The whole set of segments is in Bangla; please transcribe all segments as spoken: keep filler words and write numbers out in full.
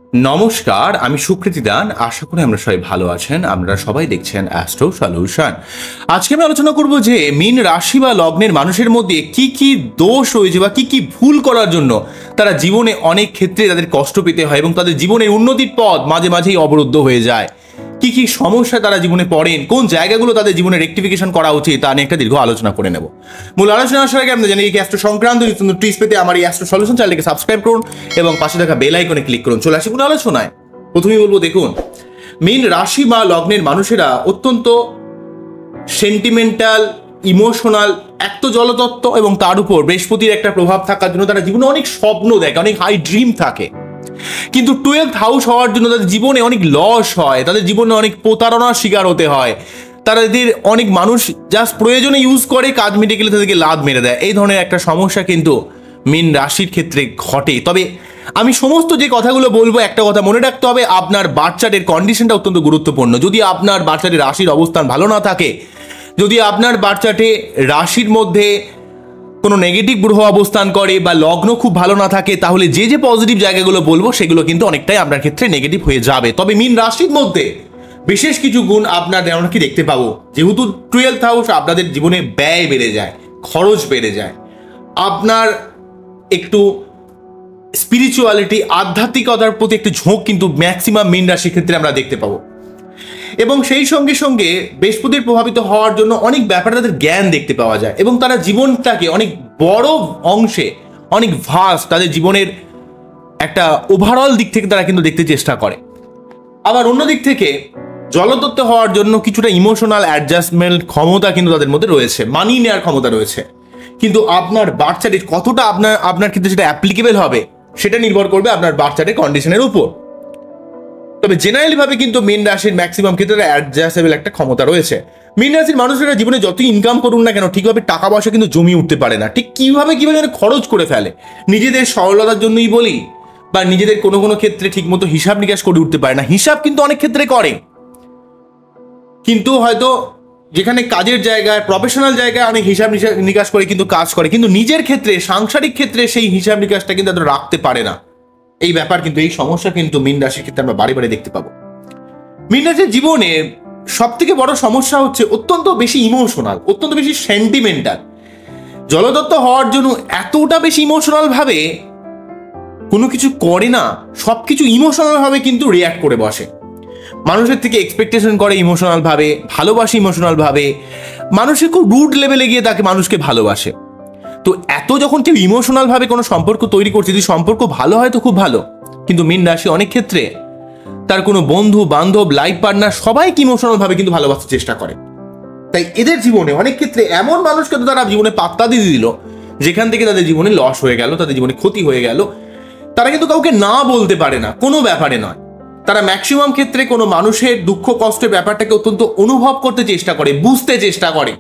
নমস্কার, আমি সুকৃতি দান। আশা করি আমরা সবাই ভালো আছেন। আপনারা সবাই দেখছেন অ্যাস্ট্রো সলিউশন। আজকে আমি আলোচনা করব যে মীন রাশি বা লগ্নের মানুষের মধ্যে কি কি দোষ রয়েছে বা কি কি ভুল করার জন্য তারা জীবনে অনেক ক্ষেত্রে তাদের কষ্ট পেতে হয় এবং তাদের জীবনের উন্নতির পথ মাঝে মাঝেই অবরুদ্ধ হয়ে যায়। কি কি সমস্যা তারা জীবনে পড়েন, কোন জায়গাগুলো তাদের জীবনে রেকটিফিকেশন করা উচিত তা নিয়ে একটা দীর্ঘ আলোচনা করে নেব। মূল আলোচনা আসার আগে আপনারা জানেন এই অ্যাস্ট্রো সংক্রান্ত টিপস পেতে আমার এই অ্যাস্ট্রো সলিউশন চ্যানেলকে সাবস্ক্রাইব করুন এবং পাশে থাকা বেল আইকনে ক্লিক করুন। চলে আসি কোন আলোচনায়। প্রথমেই বলবো, দেখুন, মীন রাশি বা লগ্নের মানুষেরা অত্যন্ত সেন্টিমেন্টাল, ইমোশনাল, এক তো জলতত্ত্ব এবং তার উপর বৃহস্পতির একটা প্রভাব থাকার জন্য তারা জীবনে অনেক স্বপ্ন দেখে, অনেক হাই ড্রিম থাকে। কিন্তু টুয়েলভ হাউস হওয়ার জন্য তাদের জীবনে অনেক লস হয়, তাদের জীবনে অনেক প্রতারণার শিকার হতে হয়। তাদের অনেক মানুষ জাস্ট প্রয়োজনে ইউজ করে, কাজ মিটে গেলে তাদেরকে লাদ মেরে দেয়। এই ধরনের একটা সমস্যা কিন্তু মীন রাশির ক্ষেত্রে ঘটে। তবে আমি সমস্ত যে কথাগুলো বলবো, একটা কথা মনে রাখতে হবে, আপনার বাচ্চাদের কন্ডিশনটা অত্যন্ত গুরুত্বপূর্ণ। যদি আপনার বাচ্চাদের রাশির অবস্থান ভালো না থাকে, যদি আপনার বাচ্চাটি রাশির মধ্যে কোনো নেগেটিভ গ্রহ অবস্থান করে বা লগ্ন খুব ভালো না থাকে, তাহলে যে যে পজিটিভ জায়গাগুলো বলবো সেগুলো কিন্তু অনেকটাই আপনার ক্ষেত্রে নেগেটিভ হয়ে যাবে। তবে মীন রাশির মধ্যে বিশেষ কিছু গুণ আপনার আমরা কি দেখতে পাবো, যেহেতু টুয়েলভ হাউস আপনাদের জীবনে ব্যয় বেড়ে যায়, খরচ বেড়ে যায়, আপনার একটু স্পিরিচুয়ালিটি, আধ্যাত্মিকতার প্রতি একটু ঝোঁক কিন্তু ম্যাক্সিমাম মীন রাশির ক্ষেত্রে আমরা দেখতে পাবো। এবং সেই সঙ্গে সঙ্গে বৃহস্পতির প্রভাবিত হওয়ার জন্য অনেক ব্যাপারে তাদের জ্ঞান দেখতে পাওয়া যায় এবং তারা জীবনটাকে অনেক বড় অংশে, অনেক ভাস্ট তাদের জীবনের একটা ওভারঅল দিক থেকে তারা কিন্তু দেখতে চেষ্টা করে। আবার অন্য দিক থেকে জলতত্ত্ব হওয়ার জন্য কিছুটা ইমোশনাল অ্যাডজাস্টমেন্ট ক্ষমতা কিন্তু তাদের মধ্যে রয়েছে, মানিয়ে নেওয়ার ক্ষমতা রয়েছে। কিন্তু আপনার বাচ্চাটির কতটা আপনার আপনার ক্ষেত্রে সেটা অ্যাপ্লিকেবল হবে সেটা নির্ভর করবে আপনার বাচ্চাটির কন্ডিশনের উপর। তবে জেনারেলি ভাবে কিন্তু মীন রাশির ম্যাক্সিমাম ক্ষেত্রে অ্যাডজাস্টেবল একটা ক্ষমতা রয়েছে। মীন রাশির মানুষেরা জীবনে যতই ইনকাম করুন না কেন, ঠিকভাবে টাকা পয়সা কিন্তু জমিয়ে উঠতে পারে না। ঠিক কিভাবে কিভাবে খরচ করে ফেলে, নিজেদের সরলতার জন্যই বলি বা নিজেদের কোনো কোনো ক্ষেত্রে ঠিকমতো হিসাব নিকাশ করে উঠতে পারে না। হিসাব কিন্তু অনেক ক্ষেত্রে করে, কিন্তু হয়তো যেখানে কাজের জায়গায়, প্রফেশনাল জায়গায় অনেক হিসাব নিকাশ করে কিন্তু কাজ করে, কিন্তু নিজের ক্ষেত্রে, সাংসারিক ক্ষেত্রে সেই হিসাব নিকাশটা কিন্তু তাদের রাখতে পারে না। এই ব্যাপার কিন্তু, এই সমস্যা কিন্তু মীন রাশির ক্ষেত্রে আমরা বারে বারে দেখতে পাবো। মীন রাশির জীবনে সব থেকে বড় সমস্যা হচ্ছে অত্যন্ত বেশি ইমোশনাল, অত্যন্ত বেশি সেন্টিমেন্টাল। জলতত্ত্ব হওয়ার জন্য এতটা বেশি ইমোশনাল ভাবে কোনো কিছু করে না, সবকিছু ইমোশনাল ভাবে কিন্তু রিয়াক্ট করে বসে। মানুষের থেকে এক্সপেকটেশন করে ইমোশনাল ভাবে, ভালোবাসে ইমোশনাল ভাবে, মানুষের খুব রুট লেভেলে গিয়ে তাকে মানুষকে ভালোবাসে। তো এত যখন কেউ ইমোশনাল ভাবে কোনো সম্পর্ক তৈরি করছে, যদি সম্পর্ক ভালো হয় তো খুব ভালো, কিন্তু মীন রাশি অনেক ক্ষেত্রে তার কোনো বন্ধু বান্ধব, লাইফ পার্টনার সবাইকে ইমোশনাল ভাবে কিন্তু ভালোবাসার চেষ্টা করে। তাই এদের জীবনে অনেক ক্ষেত্রে এমন মানুষকে তো তারা জীবনে পাত্তা দিয়ে দিল, যেখান থেকে তাদের জীবনে লস হয়ে গেল, তাদের জীবনে ক্ষতি হয়ে গেল। তারা কিন্তু কাউকে না বলতে পারে না, কোনো ব্যাপারে নয়। তারা ম্যাক্সিমাম ক্ষেত্রে কোনো মানুষের দুঃখ কষ্টের ব্যাপারটাকে অত্যন্ত অনুভব করতে চেষ্টা করে, বুঝতে চেষ্টা করে।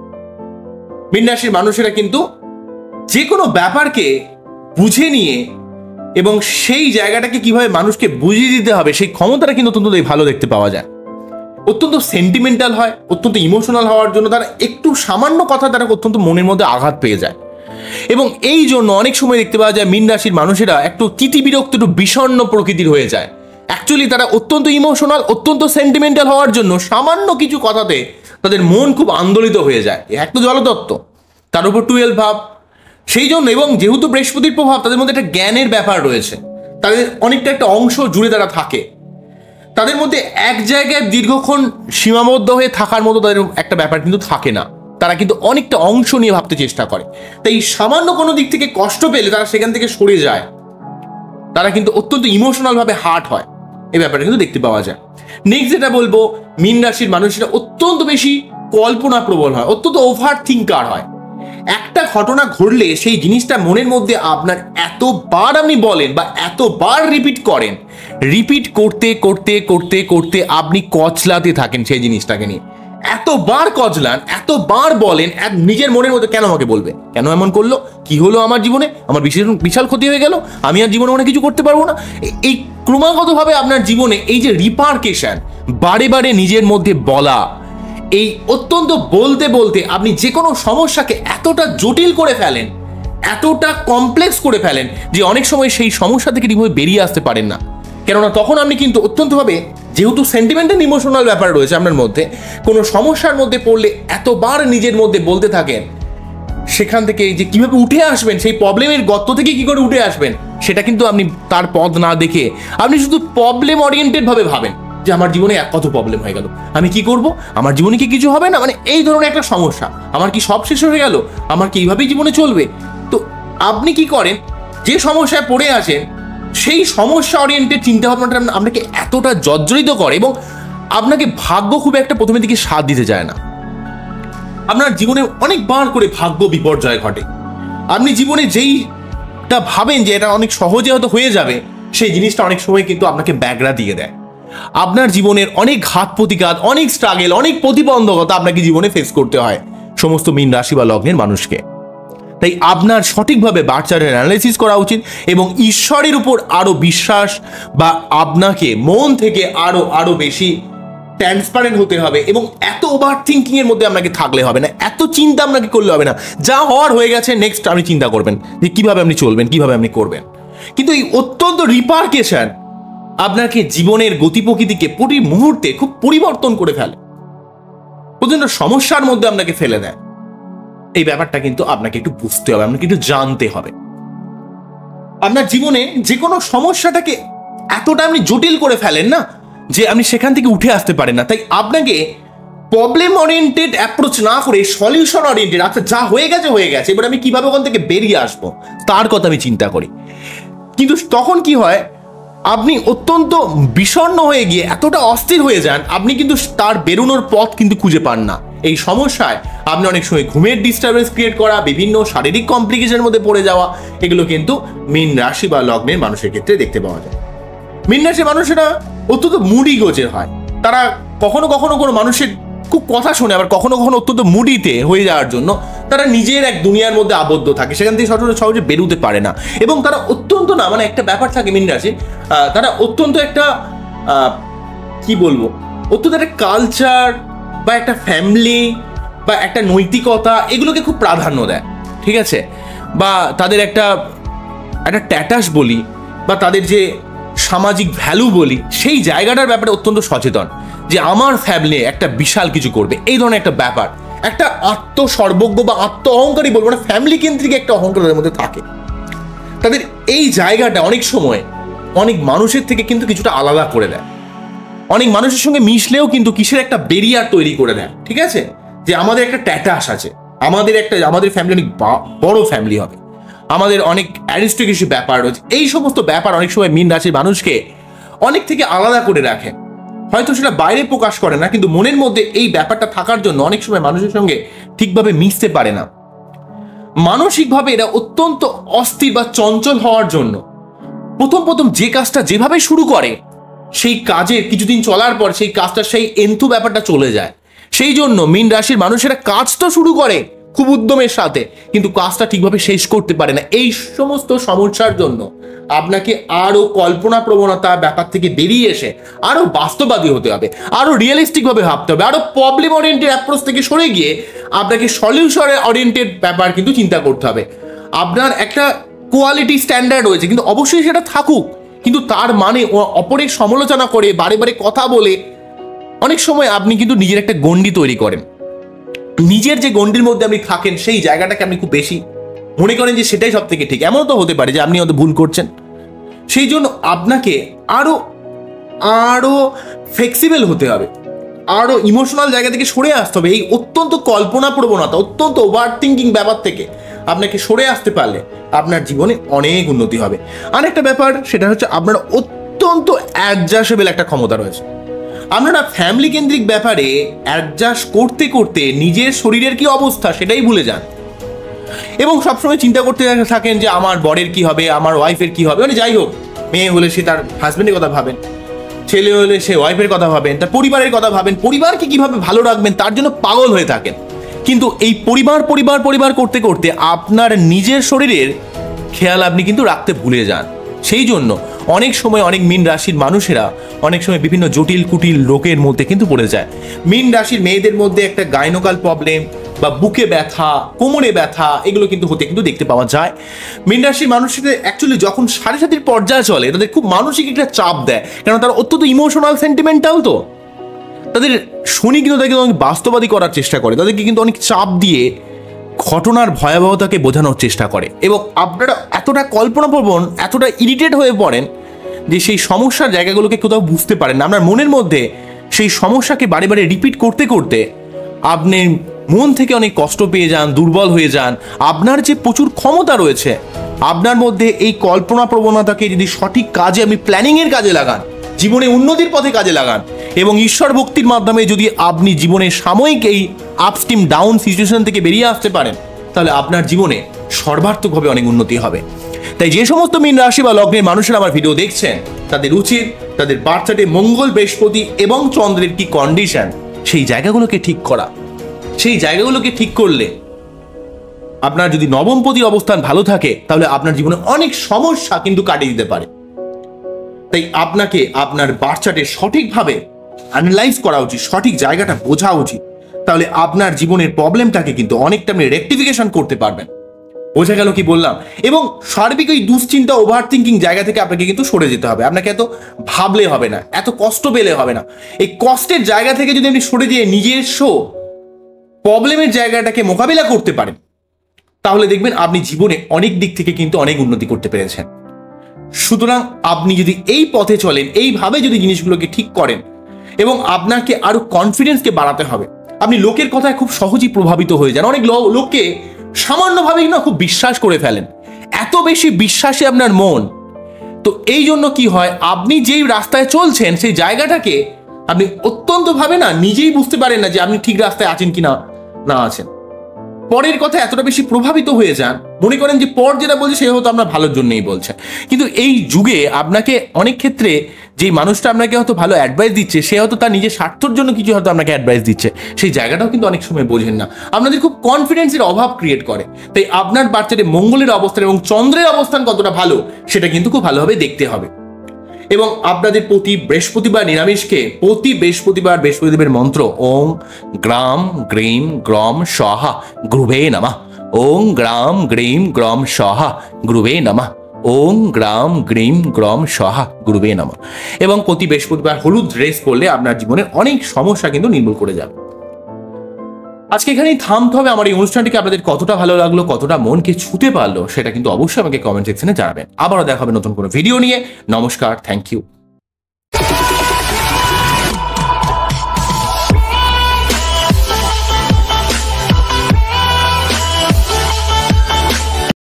মীন রাশির মানুষেরা কিন্তু যে কোনো ব্যাপারকে বুঝে নিয়ে এবং সেই জায়গাটাকে কিভাবে মানুষকে বুঝিয়ে দিতে হবে সেই ক্ষমতাটা কিন্তু অত্যন্ত ভালো দেখতে পাওয়া যায়। অত্যন্ত সেন্টিমেন্টাল হয়, অত্যন্ত ইমোশনাল হওয়ার জন্য তারা একটু সামান্য কথা তারা অত্যন্ত মনের মধ্যে আঘাত পেয়ে যায়। এবং এই জন্য অনেক সময় দেখতে পাওয়া যায় মীন রাশির মানুষেরা একটু তিতি বিরক্ত, একটু বিষণ্ণ প্রকৃতির হয়ে যায়। অ্যাকচুয়ালি তারা অত্যন্ত ইমোশনাল, অত্যন্ত সেন্টিমেন্টাল হওয়ার জন্য সামান্য কিছু কথাতে তাদের মন খুব আন্দোলিত হয়ে যায়। এক তো জলতত্ত্ব, তার উপর টুয়েলভ ভাব, সেই জন্য এবং যেহেতু বৃহস্পতির প্রভাব, তাদের মধ্যে একটা জ্ঞানের ব্যাপার রয়েছে, তাদের অনেকটা একটা অংশ জুড়ে তারা থাকে। তাদের মধ্যে এক জায়গায় দীর্ঘক্ষণ সীমাবদ্ধ হয়ে থাকার মতো তাদের একটা ব্যাপার কিন্তু থাকে না। তারা কিন্তু অনেকটা অংশ নিয়ে ভাবতে চেষ্টা করে। তাই সামান্য কোনো দিক থেকে কষ্ট পেলে তারা সেখান থেকে সরে যায়। তারা কিন্তু অত্যন্ত ইমোশনাল ভাবে হার্ট হয়, এই ব্যাপারটা কিন্তু দেখতে পাওয়া যায়। নেক্সট যেটা বলবো, মীন রাশির মানুষেরা অত্যন্ত বেশি কল্পনা প্রবল হয়, অত্যন্ত ওভার থিঙ্কার হয়। একটা ঘটনা ঘটলে সেই জিনিসটা মনের মধ্যে আপনার এতবার আপনি বলেন বা এতবার রিপিট করেন, রিপিট করতে করতে করতে করতে আপনি কচলাতে থাকেন সেই জিনিসটাকে নিয়ে। এতবার কচলান, এতবার বলেন নিজের মনের মধ্যে, কেন আমাকে বলবে, কেন এমন করলো, কি হলো আমার জীবনে, আমার বিশেষ বিশাল ক্ষতি হয়ে গেল, আমি আর জীবনে অনেক কিছু করতে পারবো না। এই ক্রমাগতভাবে আপনার জীবনে এই যে রিপারকেশন, বারে বারে নিজের মধ্যে বলা, এই অত্যন্ত বলতে বলতে আপনি যে কোনো সমস্যাকে এতটা জটিল করে ফেলেন, এতটা কমপ্লেক্স করে ফেলেন যে অনেক সময় সেই সমস্যা থেকে ঠিকভাবে বেরিয়ে আসতে পারেন না। কেননা তখন আপনি কিন্তু অত্যন্তভাবে, যেহেতু সেন্টিমেন্টাল ইমোশনাল ব্যাপার রয়েছে আপনার মধ্যে, কোনো সমস্যার মধ্যে পড়লে এতবার নিজের মধ্যে বলতে থাকেন, সেখান থেকে যে কিভাবে উঠে আসবেন, সেই প্রবলেমের গর্ত থেকে কি করে উঠে আসবেন, সেটা কিন্তু আপনি তার পথ না দেখে আপনি শুধু প্রবলেম ওরিয়েন্টেড ভাবে ভাবেন যে আমার জীবনে কত প্রবলেম হয়ে গেল, আমি কি করব, আমার জীবনে কি কিছু হবে না, মানে এই ধরনের একটা সমস্যা, আমার কি সব শেষ হয়ে গেল, আমার কি এইভাবেই জীবনে চলবে। তো আপনি কি করেন, যে সমস্যায় পড়ে আছেন সেই সমস্যা ওরিয়েন্টেড চিন্তাভাবনাটা আপনাকে এতটা জর্জরিত করে এবং আপনাকে ভাগ্য খুব একটা প্রথমের দিকে সাথ দিতে চায় না। আপনার জীবনে অনেকবার করে ভাগ্য বিপর্যয় ঘটে। আপনি জীবনে যেইটা ভাবেন যে এটা অনেক সহজে হয়তো হয়ে যাবে, সেই জিনিসটা অনেক সময় কিন্তু আপনাকে ব্যাগরা দিয়ে দেয়। আপনার জীবনের অনেক ঘাত প্রতিঘাত, অনেক স্ট্রাগল, অনেক প্রতিবন্ধকতা আপনাকে জীবনে ফেস করতে হয় সমস্ত মীন রাশি বা লগ্নের মানুষকে। তাই আপনার সঠিকভাবে বার্থ চার্টের অ্যানালাইসিস করা উচিত এবং ঈশ্বরের উপর আরো বিশ্বাস বা আপনাকে মন থেকে আরো আরো বেশি ট্রান্সপারেন্ট হতে হবে এবং এত ওভার থিঙ্কিং এর মধ্যে আপনাকে থাকলে হবে না, এত চিন্তা আপনাকে করলে হবে না। যা হওয়ার হয়ে গেছে, নেক্সট আপনি চিন্তা করবেন যে কিভাবে আপনি চলবেন, কিভাবে আপনি করবেন। কিন্তু এই অত্যন্ত রিপারকেশন আপনাকে জীবনের গতি প্রকৃতিকে প্রতি মুহূর্তে খুব পরিবর্তন করে ফেলে, প্রচন্ড সমস্যার মধ্যে আপনাকে ফেলে দেয়। এই ব্যাপারটা কিন্তু আপনাকে একটু বুঝতে হবে, আপনাকে একটু জানতে হবে। আপনার জীবনে যে কোনো সমস্যাটাকে এতটা আপনি জটিল করে ফেলেন না যে আপনি সেখান থেকে উঠে আসতে পারেন না। তাই আপনাকে প্রবলেম ওরিয়েন্টেড অ্যাপ্রোচ না করে সলিউশন ওরিয়েন্টেড, আচ্ছা যা হয়ে গেছে হয়ে গেছে, এবার আমি কিভাবে ওখান থেকে বেরিয়ে আসবো তার কথা আমি চিন্তা করি। কিন্তু তখন কি হয়, আপনি অত্যন্ত বিষণ্ণ হয়ে গিয়ে এতটা অস্থির হয়ে যান, আপনি কিন্তু তার বেরোনোর পথ কিন্তু খুঁজে পান না। এই সমস্যায় আপনি অনেক সময় ঘুমের ডিস্টারবেন্স ক্রিয়েট করা, বিভিন্ন শারীরিক কমপ্লিকেশনের মধ্যে পড়ে যাওয়া, এগুলো কিন্তু মীন রাশি বা লগ্নের মানুষের ক্ষেত্রে দেখতে পাওয়া যায়। মীন রাশির মানুষেরা অত্যন্ত মুডি গোছের হয়। তারা কখনো কখনো কোনো মানুষের খুব কথা শোনে, আবার কখনো কখনো অত্যন্ত মুডিতে হয়ে যাওয়ার জন্য তারা নিজের এক দুনিয়ার মধ্যে আবদ্ধ থাকে, সেখান থেকে সহজে সহজে বেরোতে পারে না। এবং তারা অত্যন্ত না, মানে একটা ব্যাপার থাকে মীন রাশির, তারা অত্যন্ত একটা কি বলবো, অত্যন্ত একটা কালচার বা একটা ফ্যামিলি বা একটা নৈতিকতা, এগুলোকে খুব প্রাধান্য দেয়, ঠিক আছে। বা তাদের একটা একটা ট্যাটাস বলি বা তাদের যে সামাজিক ভ্যালু বলি, সেই জায়গাটার ব্যাপারে অত্যন্ত সচেতন যে আমার ফ্যামিলি একটা বিশাল কিছু করবে, এই ধরনের একটা ব্যাপার, একটা আত্মসর্বজ্ঞ বা আত্ম অহংকারী বলবো না, ফ্যামিলি কেন্দ্রিক একটা অহংকারের মধ্যে থাকে। তাদের এই জায়গাটা অনেক সময় অনেক মানুষের থেকে কিন্তু কিছুটা আলাদা করে দেয়। অনেক মানুষের সঙ্গে মিশলেও কিন্তু কিসের একটা বেরিয়ার তৈরি করে দেয়, ঠিক আছে, যে আমাদের একটা ট্যাটাস আছে, আমাদের একটা আমাদের ফ্যামিলি অনেক বড় ফ্যামিলি হবে, আমাদের অনেক অ্যারিস্টোক্রেসি ব্যাপার রয়েছে। এই সমস্ত ব্যাপার অনেক সময় মীন রাশির মানুষকে অনেক থেকে আলাদা করে রাখে। হয়তো সেটা বাইরে প্রকাশ করে না, কিন্তু মনের মধ্যে এই ব্যাপারটা থাকার জন্য অনেক সময় মানুষের সঙ্গে ঠিকভাবে মিশতে পারে না। মানসিকভাবে এরা অত্যন্ত অস্থির বা চঞ্চল হওয়ার জন্য প্রথম প্রথম যে কাজটা যেভাবে শুরু করে, সেই কাজের কিছুদিন চলার পর সেই কাজটা সেই এন্থু ব্যাপারটা চলে যায়। সেই জন্য মীন রাশির মানুষেরা কাজ তো শুরু করে খুব উদ্যমের সাথে, কিন্তু কাজটা ঠিকভাবে শেষ করতে পারে না। এই সমস্ত সমস্যার জন্য আপনাকে আরো কল্পনা প্রবণতা ব্যাপার থেকে বেরিয়ে এসে আরো বাস্তববাদী হতে হবে, আরো রিয়েলিস্টিক ভাবে ভাবতে হবে, আরো প্রবলেম ওরিয়েন্টেড অ্যাপ্রোচ থেকে সরে গিয়ে আপনাকে সলিউশন ওরিয়েন্টেড ব্যাপার কিন্তু চিন্তা করতে হবে। আপনার একটা কোয়ালিটি স্ট্যান্ডার্ড রয়েছে, কিন্তু অবশ্যই সেটা থাকুক, কিন্তু তার মানে অপরের সমালোচনা করে বারে বারে কথা বলে অনেক সময় আপনি কিন্তু নিজের একটা গণ্ডি তৈরি করেন। নিজের যে গণ্ডির মধ্যে আপনি থাকেন, সেই জায়গাটাকে আপনি খুব বেশি মনে করেন যে সেটাই সব থেকে ঠিক। এমনও তো হতে পারে যে আপনি হয়তো ভুল করছেন। সেই জন্য আপনাকে আরো আরো ফ্লেক্সিবল হতে হবে, আরো ইমোশনাল জায়গা থেকে সরে আসতে হবে। এই অত্যন্ত কল্পনা প্রবণতা, অত্যন্ত ওভার থিঙ্কিং ব্যাপার থেকে আপনাকে সরে আসতে পারলে আপনার জীবনে অনেক উন্নতি হবে। আরেকটা ব্যাপার সেটা হচ্ছে আপনার অত্যন্ত অ্যাডজাস্টেবল একটা ক্ষমতা রয়েছে। আপনারা ফ্যামিলি কেন্দ্রিক ব্যাপারে অ্যাডজাস্ট করতে করতে নিজের শরীরের কি অবস্থা সেটাই ভুলে যান এবং সবসময় চিন্তা করতে থাকেন যে আমার বরের কি হবে, আমার ওয়াইফের কি হবে। মানে যাই হোক, মেয়ে হলে সে তার হাজবেন্ডের কথা ভাবেন, ছেলে হলে সে ওয়াইফের কথা ভাবেন, তার পরিবারের কথা ভাবেন, পরিবারকে কিভাবে ভালো রাখবেন তার জন্য পাগল হয়ে থাকেন। কিন্তু এই পরিবার পরিবার পরিবার করতে করতে আপনার নিজের শরীরের খেয়াল আপনি কিন্তু রাখতে ভুলে যান। সেই জন্য অনেক সময় অনেক মীন রাশির মানুষেরা অনেক সময় বিভিন্ন জটিল কুটিল রোগের মধ্যে কিন্তু পড়ে যায়। মীন রাশির মেয়েদের মধ্যে একটা গাইনোকাল প্রবলেম, বা বুকে ব্যথা, কোমরে ব্যথা, এগুলো কিন্তু হতে কিন্তু দেখতে পাওয়া যায়। মীন রাশির মানুষদের অ্যাকচুয়ালি যখন সাড়ে সাতির পর্যায়ে চলে তাদের খুব মানসিক একটা চাপ দেয়, কারণ তারা অত্যন্ত ইমোশনাল সেন্টিমেন্টাল, তো তাদের শনি কিন্তু তাদেরকে অনেক বাস্তবাদী করার চেষ্টা করে, তাদেরকে কিন্তু অনেক চাপ দিয়ে ঘটনার ভয়াবহতাকে বোঝানোর চেষ্টা করে, এবং আপনারা এতটা কল্পনাপ্রবণ, এতটা ইরিটেট হয়ে পড়েন যে সেই সমস্যার জায়গাগুলোকে কোথাও বুঝতে পারেন না। আপনার মনের মধ্যে সেই সমস্যাকে বারে বারে রিপিট করতে করতে আপনি মন থেকে অনেক কষ্ট পেয়ে যান, দুর্বল হয়ে যান। আপনার যে প্রচুর ক্ষমতা রয়েছে, আপনার মধ্যে এই কল্পনা প্রবণতাকে যদি সঠিক কাজে, আপনি প্ল্যানিংয়ের কাজে লাগান, জীবনে উন্নতির পথে কাজে লাগান, এবং ঈশ্বর ভক্তির মাধ্যমে যদি আপনি জীবনের সাময়িক এই আপস্টিম ডাউন সিচুয়েশন থেকে বেরিয়ে আসতে পারেন, তাহলে আপনার জীবনে সর্বার্থকভাবে অনেক উন্নতি হবে। তাই যে সমস্ত মীন রাশি বা লগ্নের মানুষেরা আমার ভিডিও দেখছেন, তাদের উচিত তাদের বার্থ চার্টে মঙ্গল, বৃহস্পতি এবং চন্দ্রের কি কন্ডিশন, সেই জায়গাগুলোকে ঠিক করা। সেই জায়গাগুলোকে ঠিক করলে আপনার যদি নবমপতির অবস্থান ভালো থাকে, তাহলে আপনার জীবনে অনেক সমস্যা কিন্তু কাটিয়ে দিতে পারে। তাই আপনাকে আপনার বার্থ চার্টে সঠিকভাবে অ্যানালাইজ করা উচিত, সঠিক জায়গাটা বোঝা উচিত, তাহলে আপনার জীবনের প্রবলেমটাকে কিন্তু অনেকটা আপনি রেকটিফিকেশন করতে পারবেন। বোঝা গেল কি বললাম? এবং সার্বিক ওই দুশ্চিন্তা, ওভার থিঙ্কিং জায়গা থেকে আপনাকে কিন্তু সরে যেতে হবে। আপনাকে এত ভাবলে হবে না, এত কষ্ট পেলে হবে না। এই কষ্টের জায়গা থেকে যদি আপনি সরে যেয়ে নিজস্ব প্রবলেমের জায়গাটাকে মোকাবিলা করতে পারেন, তাহলে দেখবেন আপনি জীবনে অনেক দিক থেকে কিন্তু অনেক উন্নতি করতে পেরেছেন। সুতরাং আপনি যদি এই পথে চলেন, এইভাবে যদি জিনিসগুলোকে ঠিক করেন, এবং আপনাকে আরো কনফিডেন্সকে বাড়াতে হবে। আপনি লোকের কথায় খুব সহজেই প্রভাবিত হয়ে যান। অনেক লোককে সামান্যভাবেই না খুব বিশ্বাস করে ফেলেন, এত বেশি বিশ্বাসী আপনার মন। তো এই জন্য কি হয়, আপনি যেই রাস্তায় চলছেন সেই জায়গাটাকে আপনি অত্যন্ত ভাবে না নিজেই বুঝতে পারেন না যে আপনি ঠিক রাস্তায় আছেন কি না না আছেন। পরের কথা এতটা বেশি প্রভাবিত হয়ে যান, মনে করেন যে পর যেটা বলছে সে হয়তো আপনার ভালোর জন্যই বলছে। কিন্তু এই যুগে আপনাকে অনেক ক্ষেত্রে যেই মানুষটা আপনাকে হয়তো ভালো অ্যাডভাইস দিচ্ছে, সে হয়তো তার নিজের স্বার্থের জন্য কিছু হয়তো আপনাকে অ্যাডভাইস দিচ্ছে, সেই জায়গাটাও কিন্তু অনেক সময় বোঝেন না। আপনাদের খুব কনফিডেন্সের অভাব ক্রিয়েট করে। তাই আপনার বার্থ চার্টে মঙ্গলের অবস্থান এবং চন্দ্রের অবস্থান কতটা ভালো, সেটা কিন্তু খুব ভালোভাবে দেখতে হবে। এবং আপনাদের প্রতি বৃহস্পতিবার নিরামিষকে প্রতি বৃহস্পতিবার বৃহস্পতিদেবের মন্ত্র ওং গ্রাম গ্রীম গ্রম স্বাহা গুরুবে নমঃ, ওং গ্রাম গ্রীম গ্রম স্বাহা গুরুবে নমঃ, ওং গ্রাম গ্রীম গ্রম স্বাহা গুরুবে নমঃ। এবং প্রতি বৃহস্পতিবার হলুদ ড্রেস পরলে আপনার জীবনের অনেক সমস্যা কিন্তু নির্মূল করে যাবে। আজকে এখানেই থামতে হবে। আমার এই অনুষ্ঠানটিকে আপনাদের কতটা ভালো লাগলো, কতটা মনকে ছুঁতে পারলো, সেটা কিন্তু অবশ্যই আমাকে কমেন্ট সেকশনে জানাবেন। আবারও দেখা হবে নতুন কোনো ভিডিও নিয়ে। নমস্কার, থ্যাংক ইউ।